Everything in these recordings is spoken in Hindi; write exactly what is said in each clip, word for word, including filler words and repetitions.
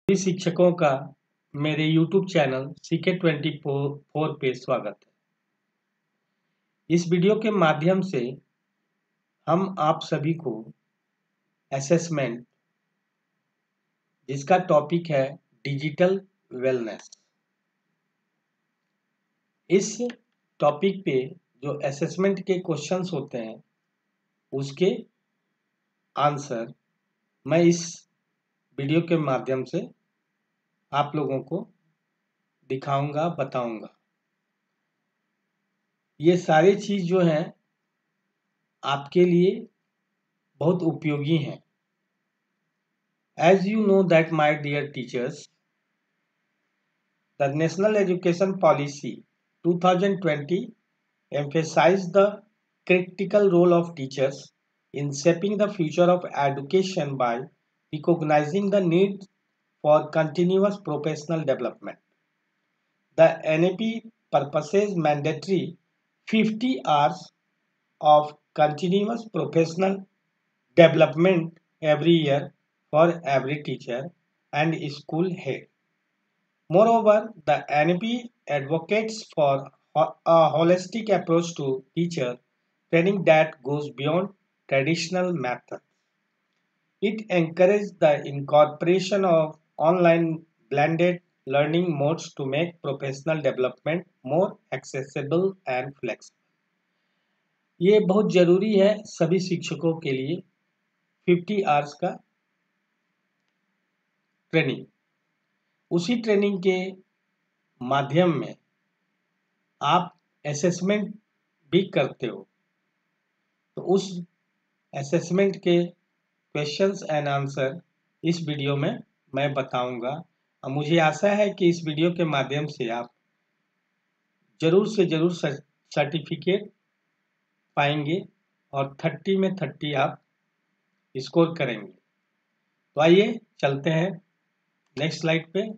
सभी शिक्षकों का मेरे यूट्यूब चैनल सी के ट्वेंटी फोर पे स्वागत है। इस वीडियो के माध्यम से हम आप सभी को असेसमेंट, जिसका टॉपिक है डिजिटल वेलनेस, इस टॉपिक पे जो असेसमेंट के क्वेश्चंस होते हैं उसके आंसर मैं इस वीडियो के माध्यम से आप लोगों को दिखाऊंगा, बताऊंगा। ये सारी चीज जो हैं आपके लिए बहुत उपयोगी हैं। As you know that, my dear teachers, the National Education Policy twenty twenty emphasized the critical role of teachers in shaping the future of education by recognizing the need for continuous professional development. The N A P purposes mandatory fifty hours of continuous professional development every year for every teacher and school head. Moreover, the N A P advocates for a holistic approach to teacher training that goes beyond traditional methods. It encourages the incorporation of online blended learning modes to make professional development more accessible and flexible. ये बहुत ज़रूरी है सभी शिक्षकों के लिए फिफ्टी आवर्स का ट्रेनिंग। उसी ट्रेनिंग के माध्यम में आप असेसमेंट भी करते हो, तो उस असेसमेंट के क्वेश्चंस एंड आंसर इस वीडियो में मैं बताऊंगा। और मुझे आशा है कि इस वीडियो के माध्यम से आप जरूर से जरूर सर्टिफिकेट पाएंगे और थर्टी में थर्टी आप स्कोर करेंगे। तो आइए चलते हैं नेक्स्ट स्लाइड पे।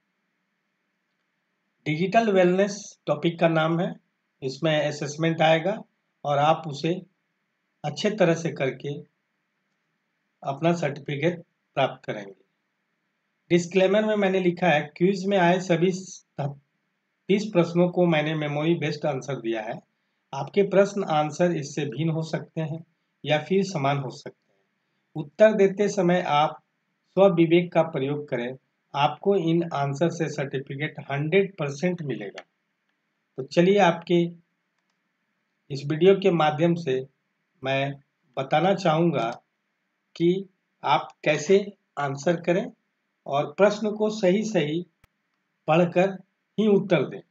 डिजिटल वेलनेस टॉपिक का नाम है, इसमें असेसमेंट आएगा और आप उसे अच्छे तरह से करके अपना सर्टिफिकेट प्राप्त करेंगे। डिस्क्लेमर में मैंने लिखा है, क्विज में आए सभी तीस प्रश्नों को मैंने मेमोरी बेस्ड आंसर दिया है। आपके प्रश्न आंसर इससे भिन्न हो सकते हैं या फिर समान हो सकते हैं। उत्तर देते समय आप स्वविवेक का प्रयोग करें, आपको इन आंसर से सर्टिफिकेट हंड्रेड परसेंट मिलेगा। तो चलिए आपके इस वीडियो के माध्यम से मैं बताना चाहूँगा कि आप कैसे आंसर करें और प्रश्न को सही सही पढ़कर ही उत्तर दें।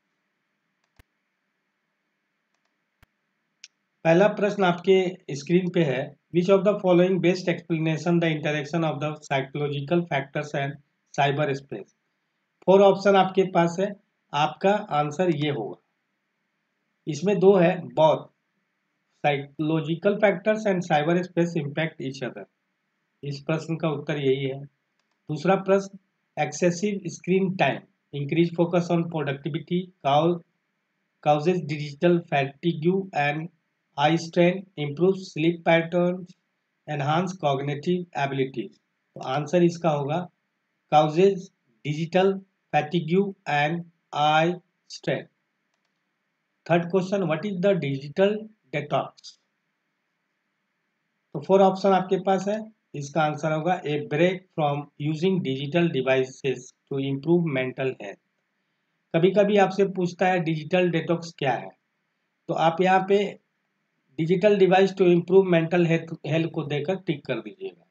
पहला प्रश्न आपके स्क्रीन पे है, which of the following best explanation the interaction of the psychological factors and cyber space. Four option आपके पास है, आपका आंसर ये होगा। इसमें दो है, both psychological factors and cyber space impact each other. इस प्रश्न का उत्तर यही है। दूसरा प्रश्न, excessive screen time increase focus on productivity causes digital fatigue and eye strain, improves sleep patterns, enhance cognitive abilities। तो आंसर इसका होगा causes digital fatigue and eye strain। Third question, what is the digital detox. तो फोर ऑप्शन आपके पास है, इसका आंसर होगा a break from using digital devices to improve mental health. कभी कभी आपसे पूछता है डिजिटल डेटॉक्स क्या है, तो आप यहाँ पे digital device to improve mental health को देकर टिक कर दीजिएगा।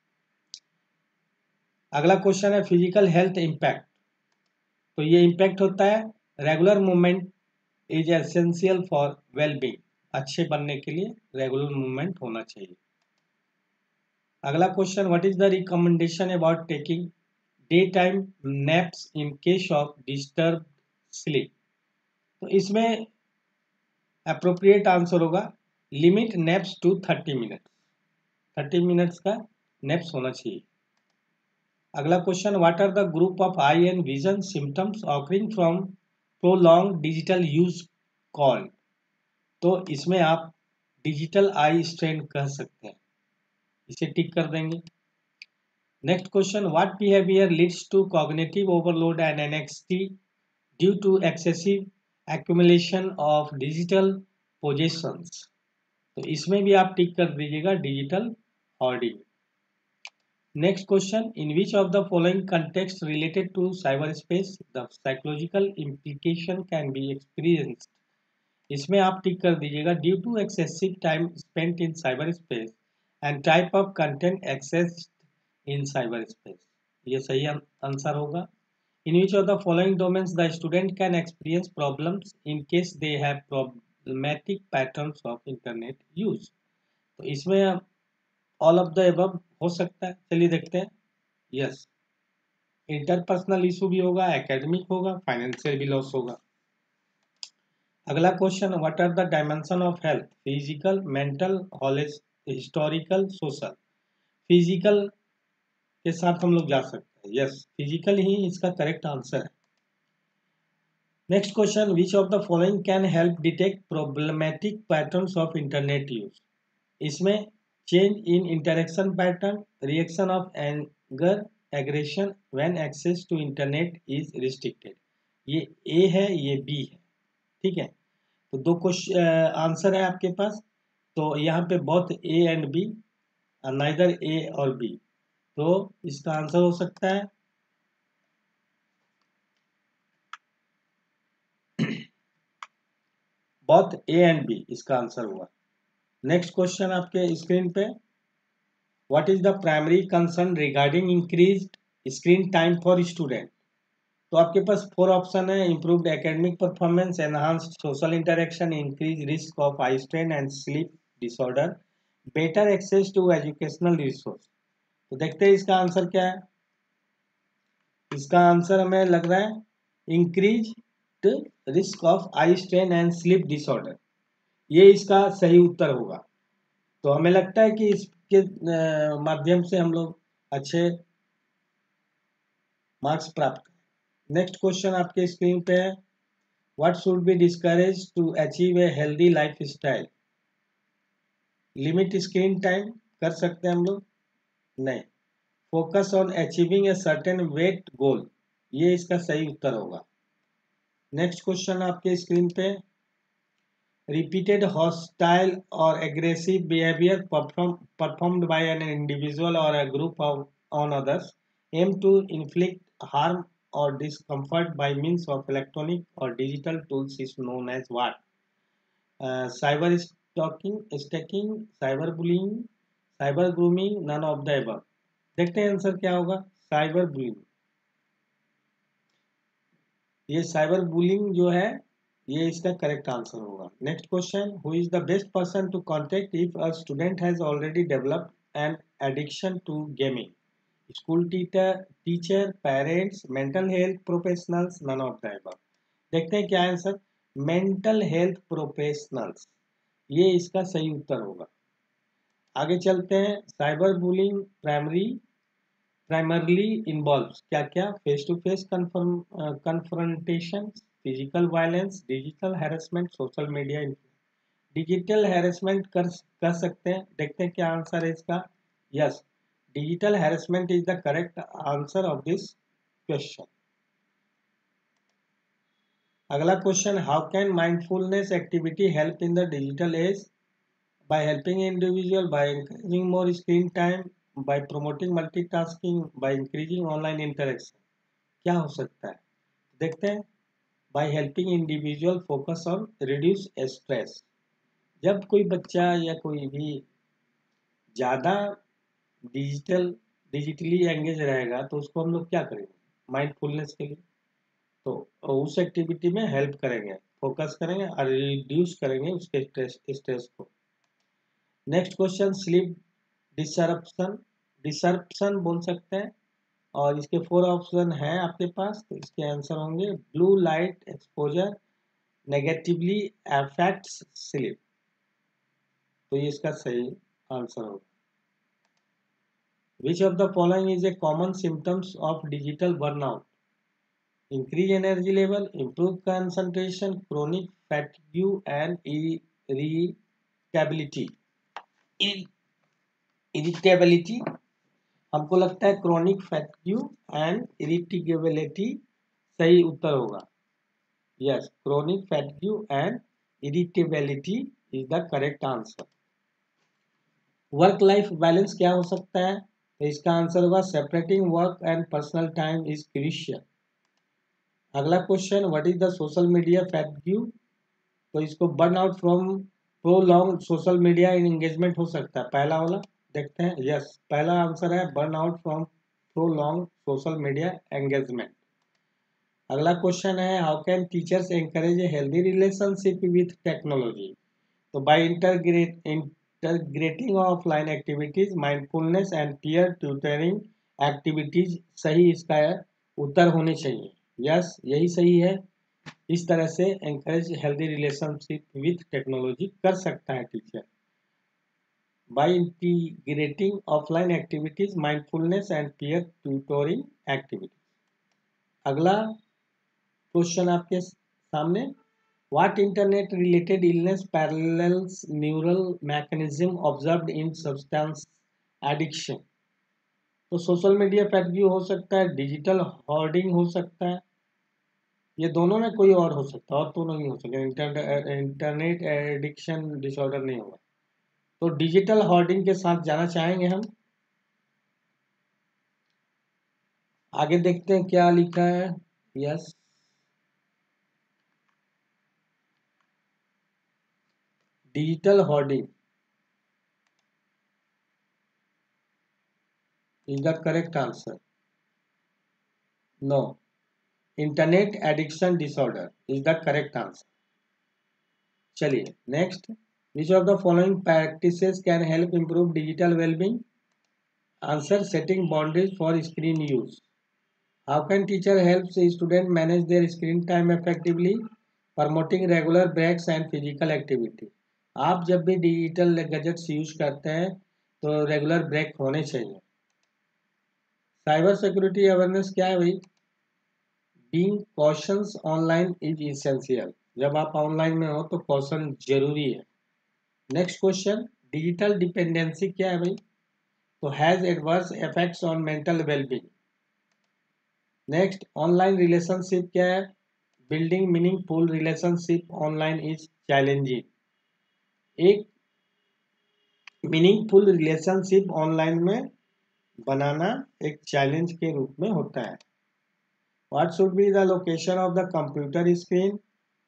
अगला क्वेश्चन है फिजिकल हेल्थ इम्पैक्ट। तो ये इम्पैक्ट होता है, regular movement is essential for wellbeing. अच्छे बनने के लिए रेगुलर मूवमेंट होना चाहिए। अगला question, what is the recommendation about taking day time naps in case of disturb sleep. तो इसमें अप्रोप्रिएट आंसर होगा limit naps to thirty minutes. Thirty minutes का नैप्स होना चाहिए। अगला question, what are the group of eye and vision symptoms occurring from prolong digital use called. तो इसमें आप डिजिटल आई स्ट्रेन कह सकते हैं, इसे टिक कर देंगे। Next question, what behavior leads to cognitive overload and anxiety due to excessive accumulation of digital possessions? तो इसमें भी आप टिक कर दीजिएगा digital hoarding. Next question, in which of the following contexts related to cyberspace the psychological implication can be experienced? इसमें आप टिक कर दीजिएगा due to excessive time spent in cyber space and type of content access in cyber space, ये सही आंसर होगा. In which of the following domains the student can experience problems in case they have problematic patterns of internet use. तो इसमें ऑल ऑफ द एबव हो सकता है. चलिए देखते हैं. यस, इंटरपर्सनल इशू भी होगा, एकेडमिक होगा, फाइनेंशियल भी लॉस होगा. अगला question, what are the dimension of health? Physical, mental, historical, social. Physical के साथ हम लोग जा सकते हैं. यस, फिजिकल ही इसका करेक्ट आंसर है. Next question, which of the following can help detect problematic patterns of internet use? इसमें change in interaction pattern, reaction of anger, aggression when access to internet is restricted. ये ए है, ये बी है. ठीक है, तो दो क्वेश्चन आंसर है आपके पास. तो यहाँ पे both A and B, neither A और बी. तो इसका आंसर हो सकता है बोथ ए एंड बी, इसका आंसर हुआ. नेक्स्ट क्वेश्चन आपके स्क्रीन पे, what is the primary concern regarding increased screen time for student? तो आपके पास फोर ऑप्शन है. Improved academic performance, enhanced social interaction, increase risk of eye strain and sleep disorder, better access to educational resource. तो देखते हैं इसका आंसर क्या है. इसका आंसर हमें लग रहा है increase risk of eye strain and sleep disorder. ये इसका सही उत्तर होगा. तो हमें लगता है कि इसके माध्यम से हम लोग अच्छे मार्क्स प्राप्त करें. नेक्स्ट क्वेश्चन आपके स्क्रीन पे है, what should be discourage to achieve a healthy life style? Limit screen time कर सकते हैं हम लोग? नहीं. Focus on achieving a certain weight goal, ये इसका सही उत्तर होगा. नेक्स्ट क्वेश्चन आपके स्क्रीन पे, repeated hostile or aggressive behaviour performed by an individual or a group of on others aim to inflict harm or discomfort by means of electronic or digital tools is known as what? Uh, cyber stalking, stalking, cyber bullying, cyber grooming, none of the above. देखते हैं आंसर क्या होगा. Cyber bullying. ये साइबर बुलिंग जो है ये इसका करेक्ट आंसर होगा. Next question, who is the best person to contact if a student has already developed an addiction to gaming? School teacher, teacher, parents, mental health professionals, none of the above. देखते हैं क्या आंसर. मेंटल हेल्थ प्रोफेशनल्स, ये इसका सही उत्तर होगा. आगे चलते हैं. Cyber bullying primary primarily involves क्या क्या? Face to face confrontation, physical violence, digital harassment, social media. Digital harassment कर कर सकते हैं. देखते हैं क्या आंसर है इसका. Yes, digital harassment is the correct answer of this question. अगला question, how can mindfulness activity help in the digital age? By helping individual, by increasing more screen time, by promoting multitasking, by increasing online interaction. क्या हो सकता है? देखते हैं. By helping individual focus on reduce stress. जब कोई बच्चा या कोई भी ज़्यादा डिजिटल डिजिटली एंगेज रहेगा तो उसको हम लोग क्या करेंगे माइंडफुलनेस के लिए? तो उस एक्टिविटी में हेल्प करेंगे, फोकस करेंगे और रिड्यूस करेंगे उसके स्ट्रेस स्ट्रेस को. Next question, sleep disruption. Disruption बोल सकते हैं और इसके फोर ऑप्शन हैं आपके पास. तो इसके आंसर होंगे blue light exposure negatively affects sleep. तो ये इसका सही आंसर होगा. Which of the following is a common symptoms of digital burnout? Increase energy level, improve concentration, chronic fatigue and irritability. Irritability. हमको लगता है क्रॉनिक फैटिग्यू एंड इरिटेबिलिटी सही उत्तर होगा। Yes, chronic fatigue and irritability is the correct answer. Work life balance क्या हो सकता है? तो इसका आंसर होगा separating work and personal time is crucial. अगला question, what is the social media fatigue? तो इसको burn out from prolong social media in engagement हो सकता है। पहला वाला देखते हैं। यस, पहला आंसर है burn out from prolong social media engagement. अगला क्वेश्चन है, how can teachers encourage a healthy relationship with technology? तो by integrate integrating offline activities, mindfulness and peer tutoring activities सही इसका उत्तर होने चाहिए। यस, यही सही है। इस तरह से encourage healthy relationship with technology कर सकता है teacher, by integrating offline activities, mindfulness and peer tutoring activities. अगला क्वेश्चन आपके सामने, what internet related illness parallels neural mechanism observed in substance addiction? तो सोशल मीडिया फैटिग्यू हो सकता है, डिजिटल होर्डिंग हो सकता है, ये दोनों में कोई और हो सकता है, और तो नहीं हो सकता। इंटर, इंटरनेट एडिक्शन डिसऑर्डर नहीं होगा। तो डिजिटल होर्डिंग के साथ जाना चाहेंगे हम। आगे देखते हैं क्या लिखा है। Yes, digital hoarding is the correct answer. No, internet addiction disorder is the correct answer. चलिए next, which of the following practices can help improve digital wellbeing? Answer, setting boundaries for screen use. How can teacher help students manage their screen time effectively? Promoting regular breaks and physical activity. आप जब भी डिजिटल गैजेट्स यूज करते हैं तो रेगुलर ब्रेक होने चाहिए। साइबर सिक्योरिटी अवेयरनेस क्या है भाई? Being cautious online is essential. जब आप ऑनलाइन में हो तो कॉशन जरूरी है। नेक्स्ट क्वेश्चन, डिजिटल डिपेंडेंसी क्या है भाई? तो has adverse effects on mental wellbeing. Next, online relationship क्या है? Building meaningful relationship online is challenging. एक मीनिंगफुल रिलेशनशिप ऑनलाइन में बनाना एक चैलेंज के रूप में होता है। What should be the location of the computer screen?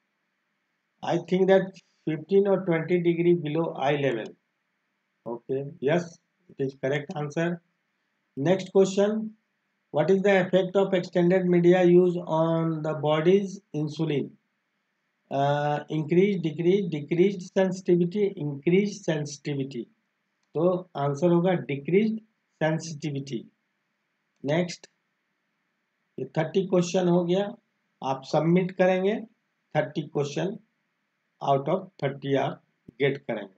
I think that fifteen और twenty degree below eye level. Okay, yes, it is correct answer. Next question, what is the effect of extended media use on the body's insulin? uh, increase, decrease, decreased sensitivity, increased sensitivity। तो आंसर होगा डिक्रीज सेंसिटिविटी। नेक्स्ट, ये थर्टी क्वेश्चन हो गया, आप सबमिट करेंगे। Thirty question out of thirty आप गेट करेंगे।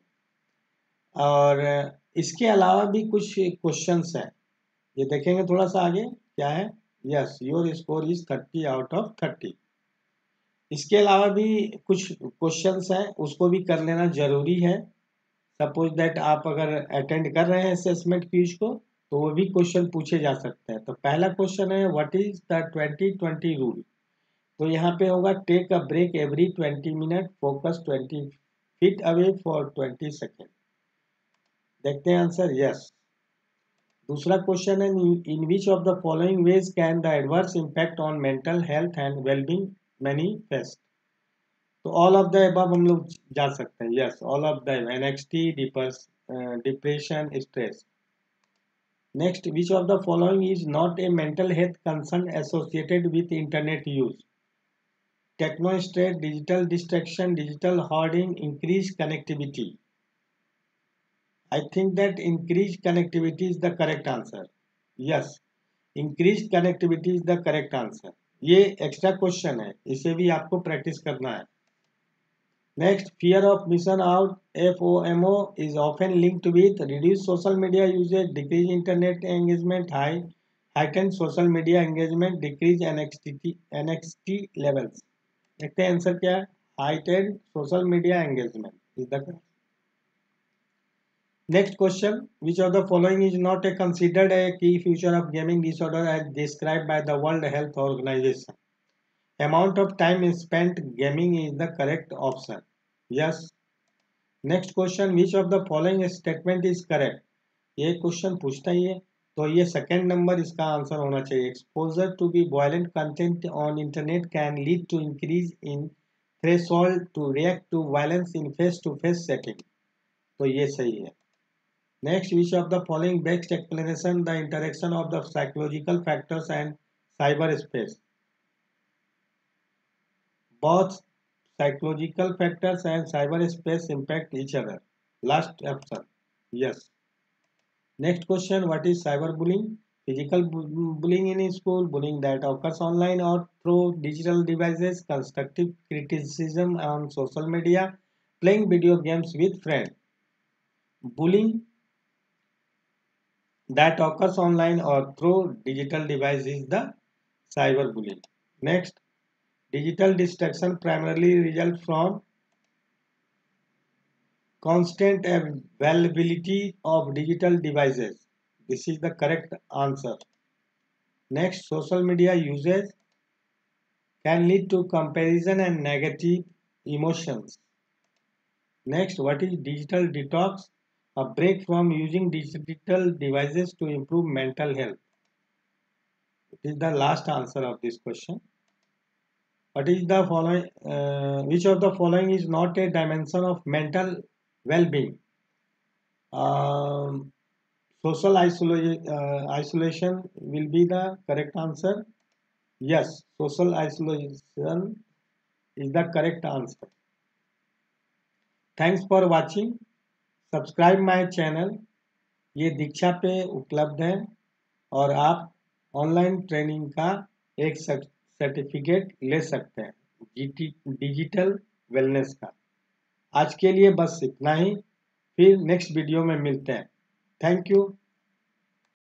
और इसके अलावा भी कुछ क्वेश्चंस हैं, ये देखेंगे थोड़ा सा आगे क्या है। Yes, your score is thirty out of thirty. इसके अलावा भी कुछ क्वेश्चंस हैं, उसको भी कर लेना जरूरी है। सपोज दैट आप अगर अटेंड कर रहे हैं असेसमेंट क्विज को तो वो भी क्वेश्चन पूछे जा सकते हैं। तो पहला क्वेश्चन है, what is the twenty twenty rule? तो यहाँ पे होगा take a break every twenty minute, focus twenty feet away for twenty second. देखते हैं आंसर। यस। दूसरा क्वेश्चन है, in which of the following ways can the adverse impact on mental health and wellbeing manifest? तो ऑल ऑफ द अबव हम लोग जा सकते हैं। Yes, all of the anxiety, depression, stress. Next, which of the following is not a mental health concern associated with internet use? Techno stress, digital distraction, digital hoarding, increase connectivity. I think that increased connectivity is the correct answer. Yes, increased connectivity is the correct answer. ये एक्स्ट्रा क्वेश्चन है, इसे भी आपको प्रैक्टिस करना है। Next, fear of missing out, F O M O, is often linked with reduce social media usage, decrease internet engagement, high heighten social media engagement, decrease anxiety anxiety levels. देखते हैं आंसर क्या है। Heighted social media engagement is the correct. Next question, which of the following is not a considered a key feature of gaming disorder as described by the World Health Organization? Amount of time spent gaming is the correct option. Yes. Next question, which of the following statement is correct? ये क्वेश्चन पूछता ही है, तो ये सेकेंड नंबर इसका आंसर होना चाहिए. Exposure to be violent content on internet can lead to increase in threshold to react to violence in face to face setting. तो ये सही है. Next, which of the following best explanation the interaction of the psychological factors and cyber space? Both psychological factors and cyberspace impact each other. Last option. Yes. Next question, what is cyberbullying? Physical bullying in school, bullying that occurs online or through digital devices, constructive criticism on social media, playing video games with friends. Bullying that occurs online or through digital device is the cyberbullying. Next, digital distraction primarily results from constant availability of digital devices. This is the correct answer. Next, social media usage can lead to comparison and negative emotions. Next, what is digital detox? A break from using digital devices to improve mental health. It is the last answer of this question. What is the following? Uh, which of the following is not a dimension of mental well-being? Um, social isola uh, isolation will be the correct answer. Yes, social isolation is the correct answer. Thanks for watching. Subscribe my channel. ये दीक्षा पे उपलब्ध है और आप ऑनलाइन ट्रेनिंग का एक सर्टिफिकेट ले सकते हैं डिजिटल वेलनेस का. आज के लिए बस इतना ही. फिर नेक्स्ट वीडियो में मिलते हैं. Thank you.